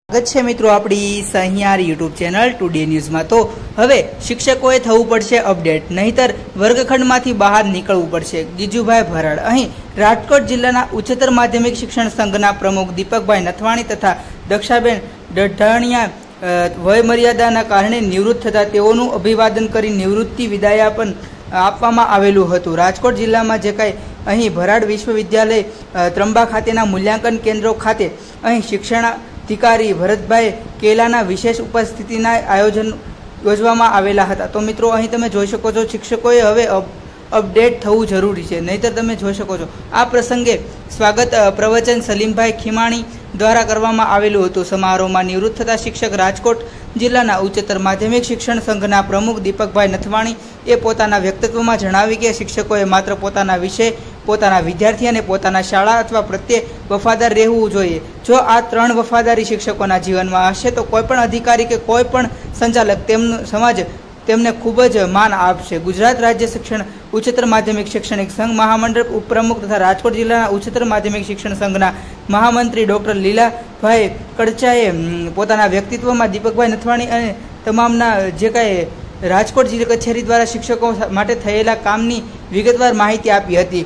स्वागत है मित्रों अपनी Sahiyar YouTube channel today news में। तो हवे शिक्षकोए थवुं पड़शे अपडेट, नहींतर वर्गखंडमांथी बहार निकळवुं पड़शे। गीजुभाई भराड़ અહીં રાજકોટ જિલ્લાના ઉચ્ચતર માધ્યમિક શિક્ષણ સંઘના પ્રમુખ દીપકભાઈ નથવાણી તથા દક્ષાબેન ડઢાણિયા વય મર્યાદાના કારણે નિવૃત્ત થતા તેઓનું અભિવાદન કરી નિવૃત્તિ વિદાયાપન આપવામાં આવેલું હતું। રાજકોટ જિલ્લામાં જે કાંઈ અહીં ભરાડ વિશ્વવિદ્યાલય ત્રંબા ખાતેના મૂલ્યાંકન કેન્દ્રો ખાતે અહીં શિક્ષણાધિकारी भरतभाई केलाना विशेष उपस्थितिना आयोजन योजवामां आवेला हता। तो मित्रों अहीं तमे जोई शको छो शिक्षकोए हवे अपडेट थवुं जरूरी छे, नहींतर तमे जोई शको छो आ प्रसंगे स्वागत प्रवचन सलीमभाई खीमाणी द्वारा करवामां आवेलुं हतुं। समारोहमां निवृत्त थता शिक्षक राजकोट जिल्लाना उच्चतर माध्यमिक शिक्षण संघना प्रमुख दीपकभाई नथवाणी ए पोताना व्यक्तित्वमां जणाव्युं के शिक्षकोए मात्र पोताना विषय, पोताना विद्यार्थी अने पोताना शाळा अथवा प्रत्ये वफादार रहेवुं जोईए। जो आ त्रण वफादारी शिक्षकोना जीवनमां हशे तो कोईपण अधिकारी के कोईपण संचालक तेमनो समाज तेमने खूब ज मान आपशे। गुजरात राज्य शिक्षण उच्चतर माध्यमिक शैक्षणिक संघ महामंडळ उपप्रमुख तथा राजकोट जिल्लाना उच्चतर माध्यमिक शिक्षण संघना महामंत्री डॉक्टर लीलाभाई कड़चाए पोताना व्यक्तित्वमां दीपकभाई नथवाणी अने तमामना जे कांई राजकोट जिल्ला कचेरी द्वारा शिक्षकों माटे थयेला कामनी विगतवार माहिती आपी हती।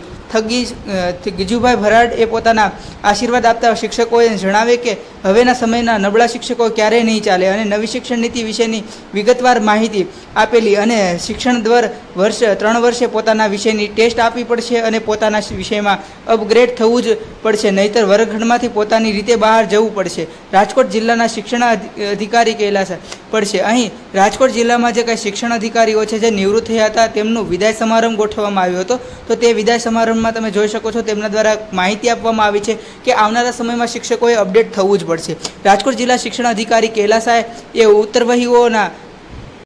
गीजुभाई भराड़ ए पोताना आशीर्वाद आपता शिक्षकोए जणावे के हवेना समयना नबळा शिक्षको क्यारेय नहीं चाले अने नवी शिक्षण नीति विशेनी विगतवार माहिती आपेली अने शिक्षण दर वर्ष 3 वर्षे पोताना विषयनी टेस्ट आपवी पड़शे अने पोताना विषयमां अपग्रेड थवुं ज पड़शे, नहींतर वर्गखंडमांथी पोतानी रीते बहार जवुं पड़शे। राजकोट जिल्लाना शिक्षण अधिकारी कहेला पड़शे। અહીં રાજકોટ જિલ્લામાં જે કાંઈ શિક્ષણ અધિકારીઓ છે જે નિવૃત્ત થયા હતા તેમનો વિદાય સમારંભ ગોઠવવામાં આવ્યો હતો। તો તે વિદાય સમારંભમાં તમે જોઈ શકો છો તેમના દ્વારા માહિતી આપવામાં આવી છે કે આવનારા સમયમાં શિક્ષકોએ અપડેટ થવું જ પડશે। રાજકોટ જિલ્લા શિક્ષણ અધિકારી કૈલાસાએ એ ઉત્તરવહીઓના